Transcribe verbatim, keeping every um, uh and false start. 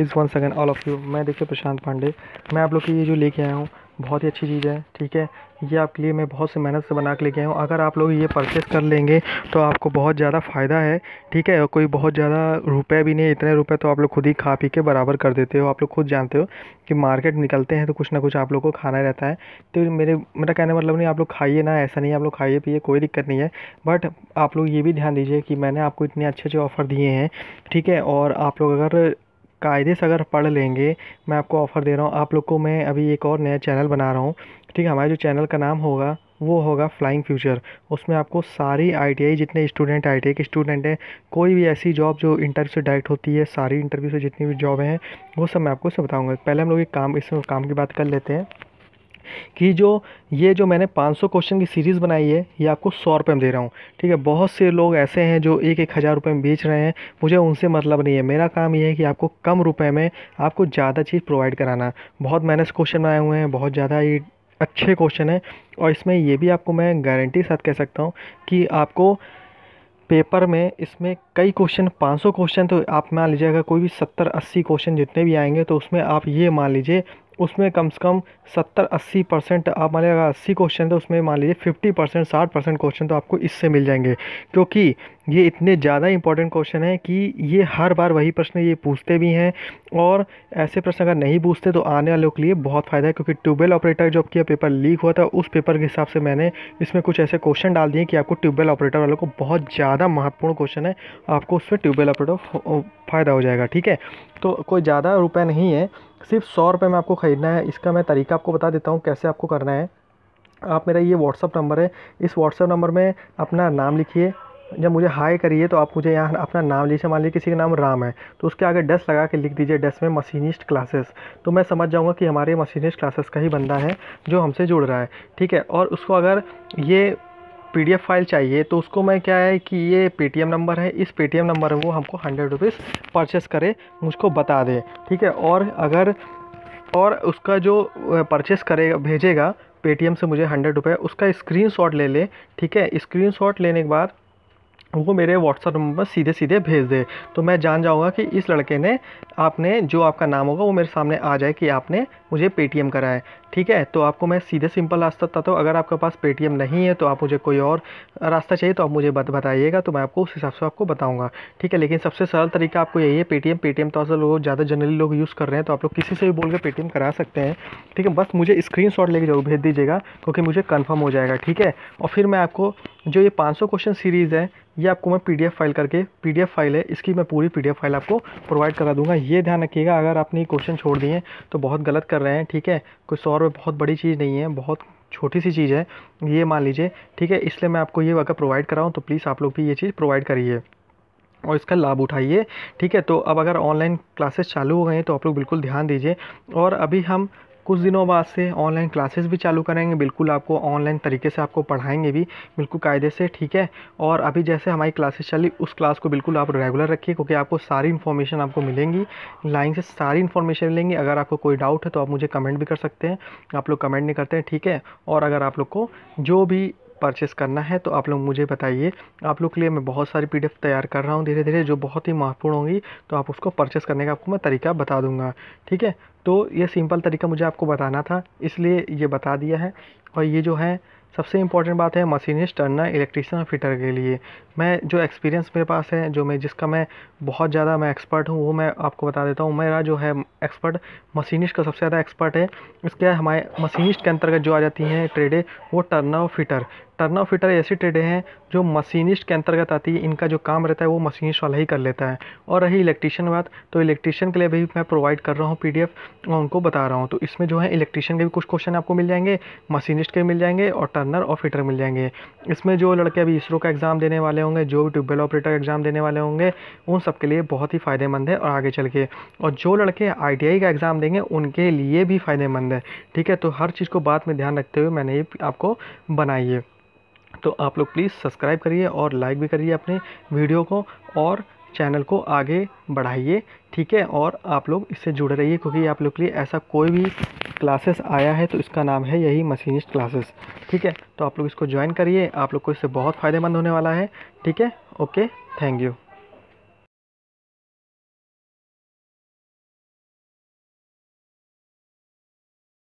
Guys once again all of you. मैं देखिए प्रशांत पांडे, मैं आप लोग के लिए जो लेके आया हूँ बहुत ही अच्छी चीज़ है। ठीक है, ये आपके लिए मैं बहुत से मेहनत से बना के लेके आया हूँ। अगर आप लोग ये परचेस कर लेंगे तो आपको बहुत ज़्यादा फ़ायदा है। ठीक है, और कोई बहुत ज़्यादा रुपए भी नहीं, इतने रुपए तो आप लोग खुद ही खा पी के बराबर कर देते हो। आप लोग खुद जानते हो कि मार्केट निकलते हैं तो कुछ ना कुछ आप लोग को खाना रहता है। तो मेरे मेरा कहने का मतलब नहीं आप लोग खाइए ना, ऐसा नहीं, आप लोग खाइए पिए, कोई दिक्कत नहीं है। बट आप लोग ये भी ध्यान दीजिए कि मैंने आपको इतने अच्छे अच्छे ऑफ़र दिए हैं। ठीक है, और आप लोग अगर कायदे से अगर पढ़ लेंगे, मैं आपको ऑफ़र दे रहा हूँ। आप लोग को मैं अभी एक और नया चैनल बना रहा हूँ। ठीक है, हमारे जो चैनल का नाम होगा वो होगा फ्लाइंग फ्यूचर। उसमें आपको सारी आईटीआई जितने स्टूडेंट आईटीआई के स्टूडेंट हैं, कोई भी ऐसी जॉब जो इंटरव्यू से डायरेक्ट होती है, सारी इंटरव्यू से जितनी भी जॉब हैं वो सब मैं आपको सब बताऊँगा। पहले हम लोग एक काम इसमें काम की बात कर लेते हैं कि जो ये जो मैंने पाँच सौ क्वेश्चन की सीरीज़ बनाई है ये आपको सौ रुपये में दे रहा हूँ। ठीक है, बहुत से लोग ऐसे हैं जो एक एक हज़ार रुपये में बेच रहे हैं, मुझे उनसे मतलब नहीं है। मेरा काम ये है कि आपको कम रुपए में आपको ज़्यादा चीज़ प्रोवाइड कराना। बहुत मैंने क्वेश्चन बनाए हुए हैं, बहुत ज़्यादा ये अच्छे क्वेश्चन हैं। और इसमें ये भी आपको मैं गारंटी के साथ कह सकता हूँ कि आपको पेपर में इसमें कई क्वेश्चन, पाँच सौ क्वेश्चन तो आप मान लीजिए, अगर कोई भी सत्तर अस्सी क्वेश्चन जितने भी आएंगे तो उसमें आप ये मान लीजिए उसमें कम से कम सत्तर अस्सी परसेंट आप मान लीजिए, अगर अस्सी क्वेश्चन तो उसमें मान लीजिए फिफ्टी परसेंट साठ परसेंट क्वेश्चन तो आपको इससे मिल जाएंगे। क्योंकि ये इतने ज़्यादा इंपॉर्टेंट क्वेश्चन है कि ये हर बार वही प्रश्न ये पूछते भी हैं। और ऐसे प्रश्न अगर नहीं पूछते तो आने वालों के लिए बहुत फ़ायदा है। क्योंकि ट्यूबवेल ऑपरेटर जब किया पेपर लीक हुआ था, उस पेपर के हिसाब से मैंने इसमें कुछ ऐसे क्वेश्चन डाल दिए कि आपको ट्यूबवेल ऑपरेटर वालों को बहुत ज़्यादा महत्वपूर्ण क्वेश्चन है, आपको उसमें ट्यूबवेल ऑपरेटर फ़ायदा हो जाएगा। ठीक है, तो कोई ज़्यादा रुपये नहीं है, सिर्फ सौ रुपये में आपको ख़रीदना है। इसका मैं तरीका आपको बता देता हूँ कैसे आपको करना है। आप मेरा ये व्हाट्सअप नंबर है, इस व्हाट्सअप नंबर में अपना नाम लिखिए। जब मुझे हाई करिए तो आप मुझे यहाँ अपना नाम लीजिए। मान लीजिए किसी का नाम राम है तो उसके आगे डैश लगा के लिख दीजिए, डैश में मशीनिस्ट क्लासेस। तो मैं समझ जाऊँगा कि हमारे मशीनिस्ट क्लासेस का ही बंदा है जो हमसे जुड़ रहा है। ठीक है, और उसको अगर ये पीडीएफ फाइल चाहिए तो उसको मैं क्या है कि ये पेटीएम नंबर है, इस पेटीएम नंबर में वो हमको हंड्रेड रुपीज़ परचेस करे, मुझको बता दे। ठीक है, और अगर और उसका जो परचेस करेगा भेजेगा पेटीएम से मुझे हंड्रेड रुपये, उसका स्क्रीनशॉट ले ले। ठीक है, स्क्रीनशॉट लेने के बाद वो मेरे व्हाट्सअप नंबर पर सीधे सीधे भेज दे, तो मैं जान जाऊंगा कि इस लड़के ने, आपने जो आपका नाम होगा वो मेरे सामने आ जाए कि आपने मुझे पेटीएम करा है। ठीक है, तो आपको मैं सीधे सिंपल रास्ता बताता हूँ। अगर आपके पास पेटीएम नहीं है तो आप मुझे कोई और रास्ता चाहिए तो आप मुझे बत बताइएगा, तो मैं आपको उस हिसाब से आपको बताऊँगा। ठीक है, लेकिन सबसे सरल तरीका आपको यही है, पेटीएम पेटीएम तो असल लोग ज़्यादा जनरली लोग यूज़ कर रहे हैं, तो आप लोग किसी से भी बोल के पेटीएम करा सकते हैं। ठीक है, बस मुझे स्क्रीनशॉट लेके जरूर भेज दीजिएगा क्योंकि मुझे कन्फर्म हो जाएगा। ठीक है, और फिर मैं आपको जो ये पाँच सौ क्वेश्चन सीरीज़ है ये आपको मैं पीडीएफ फाइल करके, पीडीएफ फाइल है इसकी, मैं पूरी पीडीएफ फाइल आपको प्रोवाइड करा दूंगा। ये ध्यान रखिएगा, अगर आपने ये क्वेश्चन छोड़ दिए तो बहुत गलत कर रहे हैं। ठीक है, कोई सौ रुपये बहुत बड़ी चीज़ नहीं है, बहुत छोटी सी चीज़ है ये मान लीजिए। ठीक है, इसलिए मैं आपको ये अगर प्रोवाइड कराऊँ तो प्लीज़ आप लोग भी ये चीज़ प्रोवाइड करिए और इसका लाभ उठाइए। ठीक है, तो अब अगर ऑनलाइन क्लासेस चालू हो गए हैं तो आप लोग बिल्कुल ध्यान दीजिए। और अभी हम कुछ दिनों बाद से ऑनलाइन क्लासेस भी चालू करेंगे, बिल्कुल आपको ऑनलाइन तरीके से आपको पढ़ाएंगे भी बिल्कुल कायदे से। ठीक है, और अभी जैसे हमारी क्लासेस चली उस क्लास को बिल्कुल आप रेगुलर रखिए क्योंकि आपको सारी इन्फॉर्मेशन आपको मिलेंगी, लाइन से सारी इन्फॉर्मेशन मिलेंगी। अगर आपको कोई डाउट है तो आप मुझे कमेंट भी कर सकते हैं, आप लोग कमेंट नहीं करते हैं। ठीक है, और अगर आप लोग को जो भी परचेस करना है तो आप लोग मुझे बताइए। आप लोग के लिए मैं बहुत सारी पीडीएफ तैयार कर रहा हूँ धीरे धीरे, जो बहुत ही महत्वपूर्ण होंगी, तो आप उसको परचेस करने का आपको मैं तरीका बता दूंगा। ठीक है, तो ये सिंपल तरीका मुझे आपको बताना था इसलिए ये बता दिया है। और ये जो है सबसे इम्पॉर्टेंट बात है मशीनिस्ट, टर्नर, इलेक्ट्रीशियन और फिटर के लिए मैं जो एक्सपीरियंस मेरे पास है, जो मैं जिसका मैं बहुत ज़्यादा मैं एक्सपर्ट हूँ, वो मैं आपको बता देता हूँ। मेरा जो है एक्सपर्ट मशीनिस्ट का सबसे ज़्यादा एक्सपर्ट है। इसके हमारे मशीनिस्ट के अंतर्गत जो आ जाती हैं ट्रेडें वो टर्नर और फिटर। टर्नर और फिटर ऐसी ट्रेडें हैं जो मशीनिस्ट के अंतर्गत आती है, इनका जो काम रहता है वो मशीनिस्ट वाला ही कर लेता है। और रही इलेक्ट्रीशियन बात, तो इलेक्ट्रीशियन के लिए भी मैं प्रोवाइड कर रहा हूँ पीडीएफ और उनको बता रहा हूँ। तो इसमें जो है इलेक्ट्रीशियन के भी कुछ क्वेश्चन आपको मिल जाएंगे, मशीनिस्ट के मिल जाएंगे और टर्नर और फिटर मिल जाएंगे। इसमें जो लड़के अभी इसरो का एग्ज़ाम देने वाले होंगे, जो भी ट्यूबवेल ऑपरेटर एग्ज़ाम देने वाले होंगे, उन सब के लिए बहुत ही फ़ायदेमंद है और आगे चल के, और जो लड़के आईटीआई का एग्ज़ाम देंगे उनके लिए भी फ़ायदेमंद है। ठीक है, तो हर चीज़ को बात में ध्यान रखते हुए मैंने ये आपको बनाई है। तो आप लोग प्लीज़ सब्सक्राइब करिए और लाइक भी करिए अपने वीडियो को और चैनल को आगे बढ़ाइए। ठीक है, और आप लोग इससे जुड़े रहिए क्योंकि आप लोग के लिए ऐसा कोई भी क्लासेस आया है तो इसका नाम है यही मशीनिस्ट क्लासेस। ठीक है, तो आप लोग इसको ज्वाइन करिए, आप लोग को इससे बहुत फ़ायदेमंद होने वाला है। ठीक है, ओके, थैंक यू।